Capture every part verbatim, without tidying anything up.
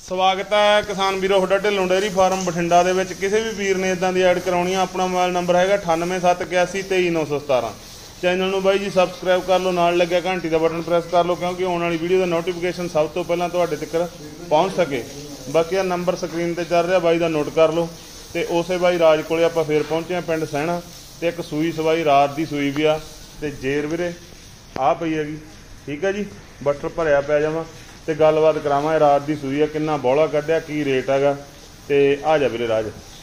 ਸਵਾਗਤ ਹੈ ਕਿਸਾਨ ਵੀਰੋ ਤੁਹਾਡਾ ਢਿੱਲੋਂ ਡੇਅਰੀ ਫਾਰਮ ਬਠਿੰਡਾ ਦੇ ਵਿੱਚ। ਕਿਸੇ ਵੀ ਵੀਰ ਨੇ ਇਦਾਂ ਦੀ ਐਡ ਕਰਾਉਣੀ ਆ, ਆਪਣਾ ਮੋਬਾਈਲ ਨੰਬਰ ਹੈਗਾ ਅਠਾਨਵੇਂ ਸੱਤ ਇਕਿਆਸੀ ਤੇਈ ਨੌ ਸੌ ਸਤਾਰਾਂ। ਚੈਨਲ ਨੂੰ ਬਾਈ ਜੀ ਸਬਸਕ੍ਰਾਈਬ ਕਰ ਲਓ, ਨਾਲ ਲੱਗਿਆ ਘੰਟੀ ਦਾ ਬਟਨ ਪ੍ਰੈਸ ਕਰ ਲਓ, ਕਿਉਂਕਿ ਆਉਣ ਵਾਲੀ ਵੀਡੀਓ ਦਾ ਨੋਟੀਫਿਕੇਸ਼ਨ ਸਭ ਤੋਂ ਪਹਿਲਾਂ ਤੁਹਾਡੇ ਤੱਕ ਪਹੁੰਚ ਸਕੇ। ਬਾਕੀ ਆ ਨੰਬਰ ਸਕਰੀਨ ਤੇ ਚੱਲ ਰਿਹਾ, ਬਾਈ ਦਾ ਨੋਟ ਕਰ ਲਓ। ਤੇ ਉਸੇ ਬਾਈ ਰਾਜ ਕੋਲੇ ਆਪਾਂ ਫੇਰ ਪਹੁੰਚੇ ਆ, ਪਿੰਡ ਸਹਿਣਾ। ਤੇ ਇੱਕ ਸੂਈ ਸਵਾਈ ਰਾਤ ਦੀ ਸੂਈ ਵੀ ਆ, ਤੇ ਜੇਰ ਵੀਰੇ ਆ ਪਈ ਹੈਗੀ, ਠੀਕ ਹੈ ਜੀ। ਬੱਟਰ ਭਰਿਆ ਪਿਆ ਜਾਵਾਂ ਤੇ ਗੱਲਬਾਤ ਕਰਾਵਾਂ। ਰਾਤ ਦੀ ਸੂਈ ਆ, ਕਿੰਨਾ ਬੌਲਾ ਕੱਢਿਆ, ਕੀ ਰੇਟ ਹੈਗਾ। ਤੇ ਆ ਜਾ ਵੀਰੇ ਰਾਜ।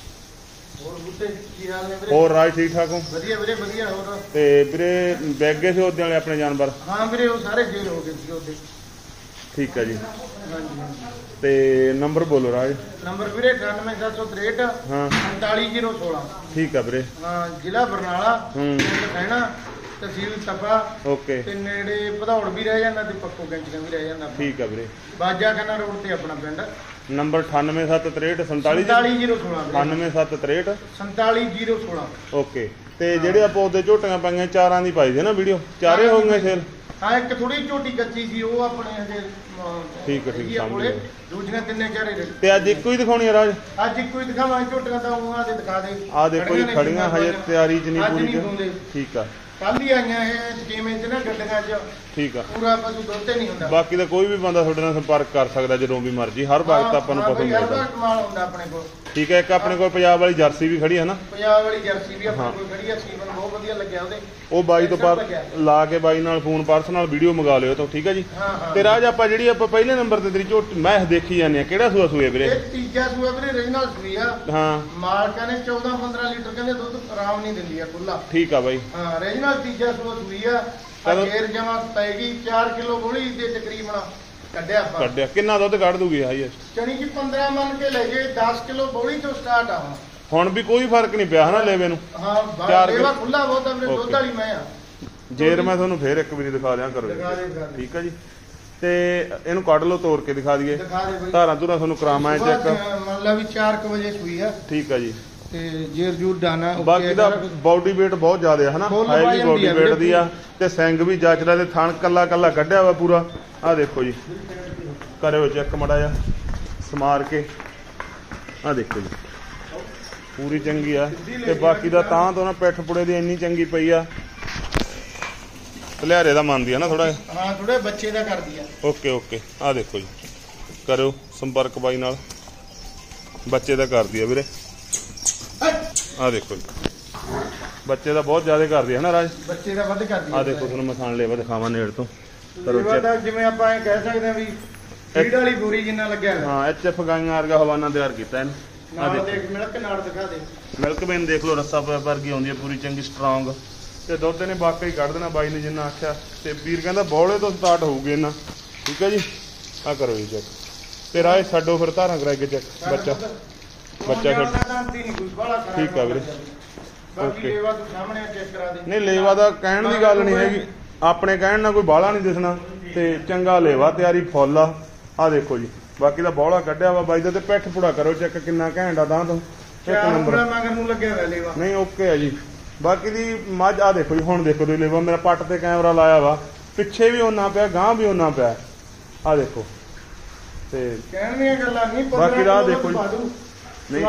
ਹੋਰ ਬੁੱਤੇ ਕੀ ਹਾਲ ਨੇ ਵੀਰੇ? ਹੋਰ ਰਾਜ ਠੀਕ ਠਾਕ ਹੋ? ਵਧੀਆ ਵੀਰੇ ਵਧੀਆ। ਹੋਰ ਤੇ ਵੀਰੇ ਬੈਗ ਗਏ ਸੀ ਉਹਦੇ ਵਾਲੇ ਆਪਣੇ ਜਾਨਵਰ? ਹਾਂ ਵੀਰੇ ਉਹ ਸਾਰੇ ਜੇਲ ਹੋ ਗਏ ਸੀ ਉਹਦੇ। ਠੀਕ ਹੈ ਜੀ। ਹਾਂਜੀ ਹਾਂਜੀ। ਤੇ ਨੰਬਰ ਬੋਲੋ ਰਾਜ। ਨੰਬਰ ਵੀਰੇ ਅਠਾਨਵੇਂ ਸੱਤ ਸੌ ਤਰੇਹਠ ਹਾਂ ਉਨਤਾਲੀ ਜ਼ੀਰੋ ਸੋਲਾਂ। ਠੀਕ ਆ ਵੀਰੇ। ਹਾਂ ਜ਼ਿਲ੍ਹਾ ਬਰਨਾਲਾ, ਹੂੰ ਪਿੰਡ ਸਹਿਣਾ, ਤਹਿਸੀਲ ਤਪਾ। ਓਕੇ। ਤੇ ਨੇੜੇ ਭਦੌੜ ਵੀ ਰਹਿ ਜਾਂਦਾ ਤੇ ਪੱਕੋ ਕੈਂਚੀਆਂ ਵੀ ਰਹਿ ਜਾਂਦਾ। ਠੀਕ ਆ ਵੀਰੇ। ਬਾਜਾ ਖਾਨਾ ਰੋਡ ਤੇ ਆਪਣਾ ਪਿੰਡ। ਨੰਬਰ ਅਠਾਨਵੇਂ ਸੱਤ ਤਰੇਹਠ ਸੰਤਾਲੀ ਜ਼ੀਰੋ ਸੋਲਾਂ। ਅਠਾਨਵੇਂ ਸੱਤ ਤਰੇਹਠ ਸੰਤਾਲੀ ਜ਼ੀਰੋ ਸੋਲਾਂ। ਓਕੇ। ਤੇ ਜਿਹੜੇ ਆਪਾਂ ਉਹਦੇ ਝੋਟੀਆਂ ਪਾਈਆਂ ਚਾਰਾਂ ਦੀ ਪਾਈ ਸੀ ਨਾ ਵੀਡੀਓ, ਚਾਰੇ ਹੋ ਗਏ ਸੇਲ? ਹਾਂ ਇੱਕ ਥੋੜੀ ਝੋਟੀ ਕੱਚੀ ਸੀ, ਉਹ ਆਪਣੇ ਹਜੇ ਠੀਕ ਹੈ ਠੀਕ ਸਮਝ ਗਿਆ। ਦੂਜੀਆਂ ਤਿੰਨੇ ਚਾਰੇ। ਤੇ ਅੱਜ ਇੱਕੋ ਹੀ ਦਿਖਾਉਣੀ ਆ ਰਾਜ? ਅੱਜ ਇੱਕੋ ਹੀ ਦਿਖਾਵਾਂਗੇ ਝੋਟੀਆਂ ਤਾਂ ਉਹ ਆਦੇ ਦਿਖਾ ਦੇ। ਆ ਦੇਖੋ ਜੀ ਖੜੀਆਂ, ਹਜੇ ਤਿਆਰੀ ਚ ਨਹੀਂ ਪੂਰੀ। ਠੀਕ ਆ। ਕੱਲ ਹੀ ਆਈਆਂ ਇਹ ਸਕੀਮ ਚ ਨਾ ਗੱਡੀਆਂ ਚ। ਠੀਕ ਆ। ਪੂਰਾ ਪਸ਼ੂ ਦੁੱਧ ਤੇ ਨਹੀਂ ਹੁੰਦਾ। ਬਾਕੀ ਤਾਂ ਕੋਈ ਵੀ ਬੰਦਾ ਤੁਹਾਡੇ ਨਾਲ ਸੰਪਰਕ ਕਰ ਸਕਦਾ ਜਦੋਂ ਵੀ ਮਰਜ਼ੀ, ਹਰ ਵਕਤ ਆਪਾਂ ਨੂੰ ਪਸੰਦ ਮਿਲਦਾ। ਹਰ ਕਮਾਲ ਹੁੰਦਾ ਆਪਣੇ ਕੋਲ। ਠੀਕ ਹੈ। ਇੱਕ ਆਪਣੇ ਕੋਲ ਪੰਜਾਬ ਵਾਲੀ ਜਰਸੀ ਵੀ ਖੜੀ ਹੈ ਨਾ? ਪੰਜਾਬ ਵਾਲੀ ਜਰਸੀ ਵੀ ਆਪਣੇ ਕੋਲ ਖੜੀ ਆ, ਸੀਮਨ ਬਹੁਤ ਵਧੀਆ ਲੱਗਿਆ ਉਹਦੇ। ਉਹ ਬਾਈ ਤੋਂ ਬਾਅਦ ਲਾ ਕੇ ਬਾਈ ਨਾਲ ਫੋਨ ਪਰਸਨਲ ਵੀਡੀਓ ਮੰਗਾ ਲਿਓ ਤਾਂ, ਠੀਕ ਹੈ ਜੀ। ਤੇ ਰਾਜ ਆਪਾਂ ਜਿਹੜੀ ਆਪਾਂ ਪਹਿਲੇ ਨੰਬਰ ਤੇ ਤੇਰੀ ਝੋਟੀ ਮੈਂ ਦੇਖੀ ਜਾਂਦੇ ਆ, ਕਿਹੜਾ ਸੂਆ ਸੂਏ ਵੀਰੇ? ਇਹ ਤੀਜਾ ਸੂਆ ਵੀਰੇ, ਰੀਜਨਲ ਸੂਈ ਆ। ਹਾਂ ਮਾਲਕਾਂ ਨੇ ਚੌਦਾਂ ਪੰਦਰਾਂ ਲੀਟਰ ਕਹਿੰਦੇ ਦੁੱਧ ਆਰਾਮ ਨਹੀਂ ਦਿੰਦੀ ਆ ਖੁੱਲਾ। ਠੀਕ ਆ ਬਾਈ। ਹਾਂ ਰੀਜਨਲ ਤੀਜਾ ਸੂਆ ਸੂਈ ਆ। ਫੇਰ ਜਮਾ ਪੈਗੀ ਚਾਰ ਕਿਲੋ ਗੋਲੀ ਦੇ ਤਕਰੀਬਨ ਕੱਢਿਆ ਆਪਾਂ। ਕੱਢਿਆ ਕਿੰਨਾ ਦੁੱਧ ਕੱਢ ਦੂਗੀ ਹਾਈਐਸਟ? ਚਣੀ ਜੀ ਪੰਦਰਾਂ ਮੰਨ ਕੇ ਲੈ ਗਏ, ਦਸ ਕਿਲੋ ਗੋਲੀ ਤੋਂ ਸਟਾਰਟ ਆ। ਹੁਣ ਵੀ ਕੋਈ ਫਰਕ ਨਹੀਂ ਪਿਆ ਹਨਾ ਲੇਵੇ ਨੂੰ? ਹਾਂ ਚਾਰ ਲੇਵਾ ਖੁੱਲਾ ਬਹੁਤ ਆ ਵੀਰੇ, ਦੁੱਧ ਵਾਲੀ ਮੈਂ ਆ। ਜੇਰ ਮੈਂ ਤੁਹਾਨੂੰ ਫੇਰ ਇੱਕ ਵਾਰੀ ਦਿਖਾ ਦਿਆਂ ਕਰੋ, ਠੀਕ ਆ ਜੀ। ਤੇ ਇਹਨੂੰ ਕੱਢ ਲਓ, ਤੋੜ ਕੇ ਦਿਖਾ ਦਈਏ। ਧਾਰਾਂ ਧੂਰਾਂ ਤੁਹਾਨੂੰ ਕਰਾਵਾਂ ਚੈੱਕ। ਮੰਨ ਲਾ ਵੀ ਚਾਰ ਕੁ ਵਜੇ ਸੂਈ ਆ। ਠੀਕ ਆ ਜੀ। ਤੇ ਜੇਰ ਜੂਰ ਡਾਨਾ। ਬਾਕੀ ਦਾ ਬਾਡੀ weight ਬਹੁਤ ਜ਼ਿਆਦਾ ਹੈ ਹਨਾ, ਹਾਈ ਬਾਡੀ weight ਦੀ ਆ। ਤੇ ਸਿੰਗ ਵੀ ਜੱਚਦਾ, ਤੇ ਥਣ ਕੱਲਾ ਕੱਲਾ ਕੱਢਿਆ ਵਾ ਪੂਰਾ। ਆ ਦੇਖੋ ਜੀ, ਕਰਿਓ ਚੈੱਕ ਮੜਾ ਜਾ ਸਮਾਰ ਕੇ। ਆ ਦੇਖੋ ਜੀ ਪੂਰੀ ਚੰਗੀ ਆ। ਤੇ ਬਾਕੀ ਦਾ ਤਾਂ ਤੋਂ ਨਾ ਪਿੱਠ ਪੁੜੇ ਦੀ ਇੰਨੀ ਚੰਗੀ ਪਈ ਆ, ਲਿਆਰੇ ਦਾ ਮੰਨਦੀ ਆ ਨਾ ਥੋੜਾ। ਹਾਂ ਥੋੜੇ ਬੱਚੇ ਦਾ ਕਰਦੀ ਆ। Okay okay. ਆ ਦੇਖੋ ਜੀ, ਕਰਿਓ ਸੰਪਰਕ ਬਾਈ ਨਾਲ, ਬੱਚੇ ਦਾ ਕਰਦੀ ਆ ਵੀਰੇ। ਆ ਦੇਖੋ ਜੀ ਬੱਚੇ ਦਾ ਬਹੁਤ ਜ਼ਿਆਦਾ ਕਰਦੀ ਹੈ ਨਾ ਰਾਜ? ਬੱਚੇ ਦਾ ਵੱਧ ਕਰਦੀ ਆ। ਆ ਦੇਖੋ ਤੁਹਾਨੂੰ ਮਸਾਨ ਲੇਵਾ ਦਿਖਾਵਾਂ ਨੇੜ ਤੋਂ। ਜਿਵੇਂ ਆਪਾਂ ਇਹ ਕਹਿ ਸਕਦੇ ਆ ਵੀ ਫੀਡ ਵਾਲੀ ਬੋਰੀ ਜਿੰਨਾ ਲੱਗਿਆ। ਹਾਂ ਐਚ ਐਫ ਗਾਈਆਂ ਵਰਗਾ ਹਵਾਨਾ ਤਿਆਰ ਕੀਤਾ ਇਹਨੂੰ। ਆ ਦੇਖ ਮਿਲਕ ਨਾਲ ਦਿਖਾ ਦੇ। ਮਿਲਕ ਵੇਨ ਦੇਖ ਲਓ, ਰੱਸਾ ਵਰਗੀ ਆਉਂਦੀ ਹੈ ਪੂਰੀ ਚੰਗੀ ਸਟਰੋਂਗ। ਤੇ ਦੁੱਧ ਨੇ ਵਾਕਈ ਕੱਢ ਦੇਣਾ ਬਾਈ ਨੇ ਜਿੰਨਾ ਆਖਿਆ। ਤੇ ਵੀਰ ਕਹਿੰਦਾ ਬੌਲੇ ਤੋਂ ਸਟਾਰਟ ਹੋਊਗੀ ਇਹਨਾਂ, ਠੀਕ ਹੈ ਜੀ। ਆ ਕਰੋ ਜੀ ਚੈੱਕ। ਤੇ ਰਾਜ ਛੱਡੋ ਫਿਰ ਧਾਰਾਂ ਕਰਾ ਕੇ ਚੈੱਕ। ਬੱਚਾ ਬੱਚਾ ਛੱਡ। ਠੀਕ ਆ ਵੀਰੇ। ਓਕੇ। ਨਹੀਂ ਲੇਵਾ ਦਾ ਕਹਿਣ ਦੀ ਗੱਲ ਨਹੀਂ ਹੈਗੀ, ਆਪਣੇ ਕਹਿਣ ਨਾਲ ਕੋਈ ਬਾਹਲਾ ਨਹੀਂ ਦਿਸਣਾ। ਤੇ ਚੰਗਾ ਲੇਵਾ, ਤਿਆਰੀ ਫੁੱਲ ਆ। ਆ ਦੇਖੋ ਜੀ ਬਾਕੀ ਦਾ ਬੌਲਾ ਕੱਢਿਆ ਵਾ ਬਾਈ ਦਾ। ਤੇ ਪਿੱਠ ਪੁੜਾ ਕਰੋ ਚੈੱਕ, ਕਿੰਨਾ ਘੈਂਟ ਆ ਤਾਂ ਤੋਂ ਇੱਕ ਨੰਬਰ। ਨਹੀਂ ਓਕੇ ਆ ਜੀ। ਬਾਕੀ ਦੀ ਮੱਝ ਆ ਦੇਖੋ ਜੀ, ਹੁਣ ਦੇਖੋ ਤੁਸੀਂ ਲੇਵਾ। ਮੇਰਾ ਪੱਟ ਤੇ ਕੈਮਰਾ ਲਾਇਆ ਵਾ, ਪਿੱਛੇ ਵੀ ਓਨਾ ਪਿਆ, ਗਾਂ ਵੀ ਓਨਾ ਪਿਆ। ਆ ਦੇਖੋ। ਤੇ ਕਹਿਣ ਦੀਆਂ ਗੱਲਾਂ ਨਹੀਂ, ਬਾਕੀ ਦਾ ਦੇਖੋ ਜੀ। ਨਹੀਂ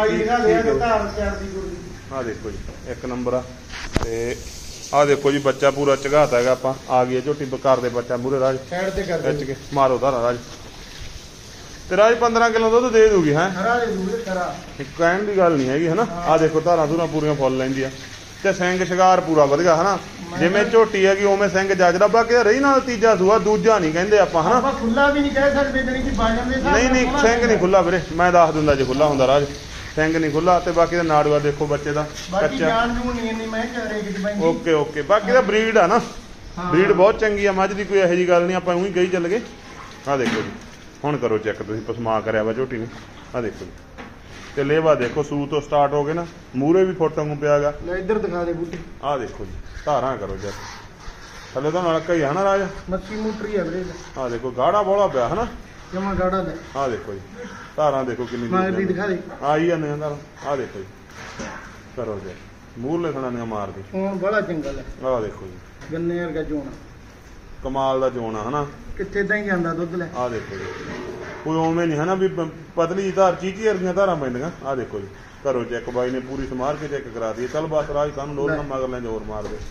ਆ ਦੇਖੋ ਜੀ ਇੱਕ ਨੰਬਰ ਆ। ਤੇ ਆ ਦੇਖੋ ਜੀ ਬੱਚਾ ਪੂਰਾ ਝਗਾਤਾ ਹੈਗਾ ਆਪਾਂ। ਆ ਗਈ ਝੋਟੀ ਘਰ ਦੇ ਬੱਚਾ ਮੂਰੇ ਰਾਜ ਸਾਈਡ ਤੇ ਕਰ ਖਿੱਚ ਕੇ ਮਾਰੋ ਧਾਰਾ ਰਾਜ। ਤੇ ਰਾਜ ਪੰਦਰਾਂ ਕਿਲੋ ਦੁੱਧ ਦੇ ਦੂਗੀ ਹੈ? ਕਹਿਣ ਦੀ ਗੱਲ ਨਹੀਂ ਹੈਗੀ ਹਨਾ। ਆ ਦੇਖੋ ਧਾਰਾਂ ਧੂਰਾਂ ਪੂਰੀਆਂ ਫੁੱਲ ਲੈਂਦੀ ਆ। ਤੇ ਸਿੰਘ ਸ਼ਿੰਗਾਰ ਪੂਰਾ ਵਧੀਆ ਹਨਾ, ਜਿਵੇਂ ਝੋਟੀ ਹੈਗੀ ਉਵੇਂ ਸਿੰਘ ਜੱਜਦਾ। ਬਾਕੀ ਰਹੀ ਨਾਲ ਤੀਜਾ ਸੂਆ, ਦੂਜਾ ਨਹੀਂ ਕਹਿੰਦੇ ਆਪਾਂ ਹਨਾ। ਖੁੱਲਾ ਵੀ ਨਹੀਂ ਕਹਿ ਸਕਦੇ। ਨਹੀਂ ਨਹੀਂ ਸਿੰਘ ਨਹੀਂ ਖੁੱਲਾ ਵੀਰੇ, ਮੈਂ ਦੱਸ ਦਿੰਦਾ ਜੇ ਖੁੱਲਾ ਹੁੰਦਾ ਰਾਜ। ਸਿੰਘ ਨਹੀਂ ਖੁੱਲਾ। ਤੇ ਬਾਕੀ ਦਾ ਨਾੜੂਆ ਦੇਖੋ ਬੱਚੇ ਦਾ ਕੱਚਾ। Okay okay. ਬਾਕੀ ਦਾ ਬਰੀਡ ਆ ਨਾ, ਬਰੀਡ ਬਹੁਤ ਚੰਗੀ ਆ ਮੱਝ ਦੀ, ਕੋਈ ਇਹੋ ਜਿਹੀ ਗੱਲ ਨਹੀਂ। ਆਪਾਂ ਉਹੀ ਕਹੀ ਚੱਲ ਗਏ। ਆ ਦੇਖੋ ਜੀ ਹੁਣ ਕਰੋ ਚੈੱਕ ਤੁਸੀਂ, ਪਸਮਾ ਕਰਿਆ ਵਾ ਝੋਟੀ ਨੇ। ਆ ਦੇਖੋ ਜੀ। ਤੇ ਲੇਵਾ ਦੇਖੋ ਸੂ ਤੋਂ ਸਟਾਰਟ ਹੋ ਗਏ ਨਾ, ਮੂਰੇ ਵੀ ਫੋਟੋ ਨੂੰ ਪਿਆ ਗਾ। ਇੱਧਰ ਦਿਖਾ ਦੇ ਬੂਟੀ। ਆ ਦੇਖੋ ਜੀ ਧਾਰਾਂ ਕਰੋ ਚੈੱਕ। ਥੱਲੇ ਤਾਂ ਨਲਕਾ ਹੀ ਆ ਨਾ ਰਾਜ? ਮੱਛੀ ਮੂਟਰੀ ਆ ਵੀਰੇ। ਆ ਦੇਖੋ ਗਾੜਾ ਬੋਲਾ ਪਿਆ ਹਨਾ, ਜਮਾ ਗਾੜਾ ਲੈ। ਆ ਦੇਖੋ ਜੀ ਧਾਰਾਂ ਦੇਖੋ ਕਿੰਨੀ ਮਾਰਦੀ ਦਿਖਾ ਦੇ। ਆਈ ਜਾਂਦੇ ਆ ਧਾਰਾਂ। ਆ ਦੇਖੋ ਜੀ ਕਰੋ ਜੀ ਮੂਹਰਲੇ ਥਣਾ ਦੀਆਂ ਮਾਰਦੀ। ਹੁਣ ਬੜਾ ਚੰਗਾ ਲੈ। ਆ ਦੇਖੋ ਜੀ ਗੰਨੇ ਵਰਗਾ ਜੋਣਾ, ਕਮਾਲ ਦਾ ਜੋਣਾ ਹਨਾ। ਕਿੱਥੇ ਤਾਂ ਹੀ ਜਾਂਦਾ ਦੁੱਧ ਲੈ। ਆ ਦੇਖੋ ਜੀ ਕੋਈ ਉਵੇਂ ਨਹੀਂ ਹੈ ਨਾ ਵੀ ਪ- ਪਤਲੀ ਧਾਰ ਚੀਚੀ ਵਰਗੀਆਂ ਧਾਰਾਂ ਪੈਂਦੀਆਂ। ਆਹ ਦੇਖੋ ਜੀ ਘਰੋਂ ਚੈੱਕ ਬਾਈ ਨੇ ਪੂਰੀ ਸਮਾਰ ਕੇ ਚੈੱਕ ਕਰਾ ਦਈਏ। ਚੱਲ ਬਸ ਰਾਜ ਕਾਨੂੰ ਲੋੜ ਨਾ ਮਗਰ ਲੈ ਜ਼ੋਰ ਮਾਰ ਦੇ।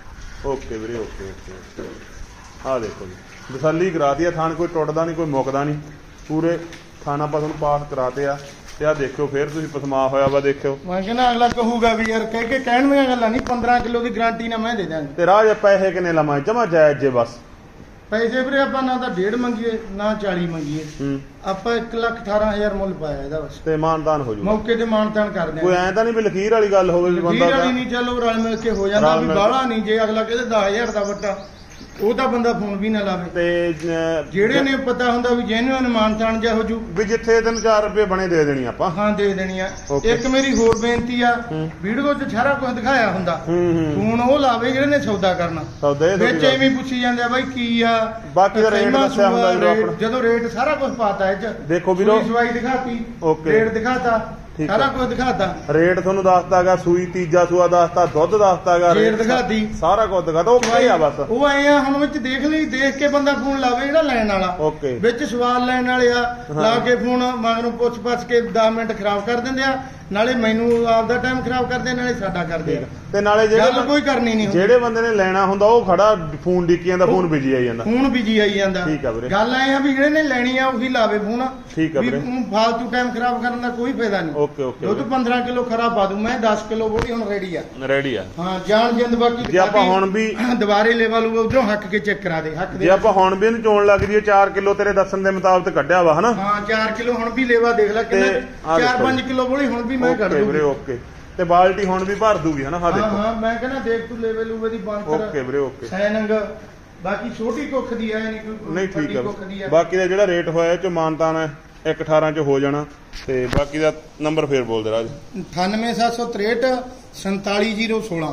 ਓਕੇ ਵੀਰੇ ਓਕੇ ਓਕੇ। ਆਹ ਦੇਖੋ ਜੀ ਤਸੱਲੀ ਕਰਾ ਦਈਏ। ਥਾਣ ਕੋਈ ਟੁੱਟਦਾ ਨਹੀਂ ਕੋਈ ਮੁੱਕਦਾ ਨਹੀਂ। ਪੂਰੇ ਥਾਣ ਆਪਾਂ ਤੁਹਾਨੂੰ ਪਾਸ ਕਰਾਤੇ ਆ। ਤੇ ਆਹ ਦੇਖਿਓ ਫੇਰ ਤੁਸੀਂ ਪਸਮਾ ਹੋਇਆ ਵਾ ਦੇਖਿਓ। ਮੈਂ ਕਹਿੰਦਾ ਅਗਲਾ ਕਹੂਗਾ ਵੀ ਯਾਰ ਕਹਿ ਕੇ ਕਹਿਣ ਦੀਆਂ ਗੱਲਾਂ ਨਹੀਂ, ਪੰਦਰਾਂ ਕਿਲੋ ਦੀ ਗਾਰੰਟੀ ਨਾ ਮੈਂ ਦੇ ਦਾਂਗਾ। ਤੇ ਰਾਜ ਪੈਸੇ ਕਿੰਨੇ ਲਵਾਂ ਜਮਾ ਜਾਇਜ਼ ਜੇ ਬਸ। ਪੈਸੇ ਵੀਰੇ ਆਪਾਂ ਨਾ ਤਾਂ ਡੇਢ ਮੰਗੀਏ ਨਾ ਚਾਲੀ ਮੰਗੀਏ, ਹੂੰ ਆਪਾਂ ਇੱਕ ਲੱਖ ਅਠਾਰਾਂ ਹਜ਼ਾਰ ਮੁੱਲ ਪਾਇਆ ਇਹਦਾ ਬਸ। ਤੇ ਮਾਨਦਾਨ ਹੋ ਜੂਗਾ ਮੌਕੇ ਤੇ ਮਾਨਤਾਨ ਕਰਦੇ ਕੋਈ ਐਂ ਤਾਂ ਨਹੀਂ ਵੀ ਲਕੀਰ ਵਾਲੀ ਗੱਲ ਹੋਵੇ ਵੀ ਬੰਦਾ ਵਾਲੀ ਨਹੀਂ, ਚਲੋ ਰਲ ਮਿਲ ਕੇ ਹੋ ਜਾਂਦਾ ਰਲ ਵੀ ਮਿਲ ਬਾਹਲਾ ਨਹੀਂ। ਜੇ ਅਗਲਾ ਕਹਿੰਦੇ ਦਸ ਹਜ਼ਾਰ ਦਾ ਵੱਟਾ ਉਹ ਤਾਂ ਬੰਦਾ ਫੋਨ ਵੀ ਨਾ ਲਾਵੇ। ਤੇ ਅਹ, ਜਿਹੜੇ ਨੇ ਪਤਾ ਹੁੰਦਾ ਵੀ ਜੈਨੂਅਨ ਮਾਨਤਾਨ ਜਾ ਹੋ ਜੂ ਵੀ ਜਿੱਥੇ ਤਿੰਨ ਚਾਰ ਰੁਪਏ ਬਣੇ ਦੇ ਦੇਣੀ ਆਪਾਂ। ਹਾਂ ਦੇ ਦੇਣੀ ਆ। Okay. ਇੱਕ ਮੇਰੀ ਹੋਰ ਬੇਨਤੀ ਆ, ਹੂੰ। ਵੀਡੀਓ 'ਚ ਸਾਰਾ ਕੁਝ ਦਿਖਾਇਆ ਹੁੰਦਾ, ਹੂੰ ਹੂੰ ਫੋਨ ਉਹ ਲਾਵੇ ਜਿਹੜੇ ਨੇ ਸੌਦਾ ਕਰਨਾ। ਸੌਦੇ ਇਹ ਵਿੱਚ ਥੋੜ੍ਹੀ ਐਵੇਂ ਹੀ ਪੁੱਛੀ ਜਾਂਦੇ ਆ ਬਾਈ ਕੀ ਆ, ਬਾਕੀ ਦਾ ਰੇਟ ਸਹਿਮਾ ਦੱਸਿਆ ਹੁੰਦਾ ਜਦੋਂ ਰੇਟ- ਆਪਣਾ। ਜਦੋਂ ਰੇਟ ਸਾਰਾ ਕੁਝ ਪਾਤਾ ਇਹ 'ਚ। ਦੇਖੋ ਵੀਰੋ, ਸੂਈ ਸਵਾਈ ਦਿਖਾਤੀ, Okay. ਰੇਟ ਦਿਖਾਤਾ, ਠੀਕ ਸਾਰਾ ਆ। ਕੁਝ ਦਿਖਾਤਾ, ਰੇਟ ਤੁਹਾਨੂੰ ਦੱਸਦਾਗਾ, ਸੂਈ ਤੀਜਾ ਸੂਆ ਦੱਸਦਾ, ਦੁੱਧ ਦੱਸਦਾਗਾ, ਰੇਟ ਦਿਖਾਤੀ, ਸਾਰਾ ਕੁਝ ਦਿਖਾਤਾ। ਓਕੇ ਆ ਬਸ। ਉਹ ਆਏ ਆ ਹੁਣ ਵਿੱਚ ਦੇਖ ਲਈ, ਦੇਖ ਕੇ ਬੰਦਾ ਫੋਨ ਲਾਵੇ ਜਿਹੜਾ ਲੈਣ ਵਾਲਾ। ਓਕੇ ਵਿੱਚ ਸਵਾਲ ਲੈਣ ਵਾਲੇ ਆ, ਲਾ ਕੇ ਫੋਨ ਮਗਰੋਂ ਪੁੱਛ ਪੱਛ ਕੇ ਦਸ ਮਿੰਟ ਖਰਾਬ ਕਰ ਦਿੰਦੇ ਆ। ਨਾਲੇ ਮੈਨੂੰ ਆਪਦਾ ਟਾਈਮ ਖਰਾਬ ਕਰਦੇ, ਨਾਲੇ ਸਾਡਾ ਕਰਦੇ ਆ। ਤੇ ਨਾਲੇ ਗੱਲ ਜਿਹੜੇ ਕੋਈ ਕਰਨੀ ਨਹੀਂ ਹੁੰਦੀ। ਜਿਹੜੇ ਬੰਦੇ ਨੇ ਲੈਣਾ ਹੁੰਦਾ ਉਹ ਖੜਾ ਫੋਨ ਡਿੱਕੀ ਜਾਂਦਾ, ਫੋਨ ਬਿਜੀ ਆਈ ਜਾਂਦਾ। ਫੋਨ ਬਿਜੀ ਆਈ ਜਾਂਦਾ। ਠੀਕ ਆ ਵੀਰੇ। ਗੱਲ ਐ ਆ ਵੀ ਜਿਹੜੇ ਨੇ ਲੈਣੀ ਆ ਉਹੀ ਲਾਵੇ ਫੋਨ। ਠੀਕ ਆ ਵੀ ਵੀਰੇ। ਊਂ ਫਾਲਤੂ ਟਾਈਮ ਖਰਾਬ ਕਰਨ ਦਾ ਕੋਈ ਫਾਇਦਾ ਨਹੀਂ। ਓਕੇ ਓਕੇ ਦੁੱਧ ਪੰਦਰਾਂ ਕਿਲੋ ਖਰਾ ਪਾ ਦੂੰ ਮੈਂ, ਦਸ ਕਿਲੋ ਬੋਲੀ ਹੁਣ ਰੈਡੀ ਆ। ਰੈਡੀ ਆ। ਹਾਂ ਜਾਣ ਜਿੰਦ ਬਾਕੀ ਜੇ ਆਪਾਂ ਹੁਣ ਵੀ ਦੁਬਾਰੇ ਲੈਵਲ ਉਧਰੋਂ ਹੱਕ ਕੇ ਚੈੱਕ ਕਰਾ ਦੇ। ਹੱਕ ਦੇ ਜੇ ਆਪਾਂ ਹੁਣ ਵੀ ਇਹਨੂੰ ਚੋਣ ਲੱਗ ਜੀਏ ਚਾਰ ਕਿਲੋ ਤੇਰੇ ਦੱਸਣ ਦੇ ਮੁਤਾਬਕ ਕੱਢਿਆ ਵਾ ਹਨਾ। ਹਾਂ ਚਾਰ ਕਿਲੋ ਹੁਣ ਵੀ ਲੈਵਾ ਦੇਖ ਲੈ ਤੇ ਕਿੰਨਾ, ਆਹ ਚਾਰ ਦੇਖੋ ਪੰਜ ਕਿਲੋ ਬੋਲੀ ਹੁਣ ਵੀ ਮੈਂ ਕੱਢ ਓਕੇ ਵੀਰੇ ਦੂੰਗੀ। ਓਕੇ। ਤੇ ਬਾਲਟੀ ਹੁਣ ਵੀ ਭਰ ਦੂਗੀ ਹਨਾ। ਹਾਂ ਹਾਂ ਦੇਖੋ। ਹਾਂ ਮੈਂ ਕਹਿੰਦਾ ਦੇਖ ਤੂੰ ਲੈਵਲ ਉਹਦੀ ਓਕੇ ਬੰਤਰ ਵੀਰੇ ਓਕੇ। ਸੈਨੰਗ ਬਾਕੀ ਛੋਟੀ ਕੁੱਖ ਦੀ ਐ ਨਹੀਂ ਕੋਈ ਨਹੀਂ ਠੀਕ ਵੱਡੀ ਕੁੱਖ ਦੀ ਆ। ਆ। ਬਾਕੀ ਦਾ ਜਿਹੜਾ ਰੇਟ ਹੋਇਆ ਇਹ ਚ ਮਾਨਤਾਨ ਹੈ ਇੱਕ ਅਠਾਰਾਂ ਚ ਹੋ ਜਾਣਾ। ਤੇ ਬਾਕੀ ਦਾ ਨੰਬਰ ਫੇਰ ਬੋਲ ਦੇ ਰਾਜ। ਅਠਾਨਵੇਂ ਸੱਤ ਸੌ ਤਰੇਹਠ ਸੰਤਾਲੀ ਜ਼ੀਰੋ ਸੋਲਾਂ।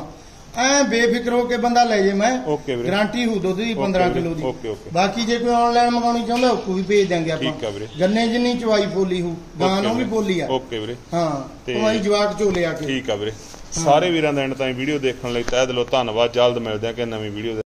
ਐ ਬੇਫਿਕਰ ਹੋ ਕੇ ਬੰਦਾ ਲੈ ਜੇ, ਮੈਂ ਓਕੇ ਵੀਰੇ। ਗਾਰੰਟੀ ਹੋ ਦੁੱਧ ਦੀ ਓਕੇ ਪੰਦਰਾਂ ਵੀਰੇ, ਕਿਲੋ ਦੀ। Okay, okay. ਬਾਕੀ ਜੇ ਕੋਈ ਆਨਲਾਈਨ ਮੰਗਾਉਣੀ ਚਾਹੁੰਦਾ ਉਹ ਵੀ ਭੇਜ ਦਾਂਗੇ ਆਪਾਂ। ਠੀਕ ਆ ਵੀਰੇ। ਗੰਨੇ ਜਿੰਨੀ ਚਵਾਈ ਬੋਲੀ ਹੋ, ਗਾਂ ਓਕੇ ਨੂੰ ਵੀ ਵੀਰੇ। ਬੋਲੀ ਆ। ਓਕੇ ਵੀਰੇ। ਹਾਂ ਤੇ- ਉਹ ਆਈ ਜਵਾਕ ਝੋਲੇ ਆ ਕੇ। ਠੀਕ ਆ ਵੀਰੇ। ਸਾਰੇ ਵੀਰਾਂ ਦਾ ਐਂਡ ਤਾਈਂ ਵੀਡੀਓ ਦੇਖਣ ਲਈ ਤਹਿ ਦਿਲੋਂ ਧੰਨਵਾਦ। ਜਲਦ ਮਿਲਦੇ ਆ ਕਿ ਨਵੀਂ ਵੀਡੀਓ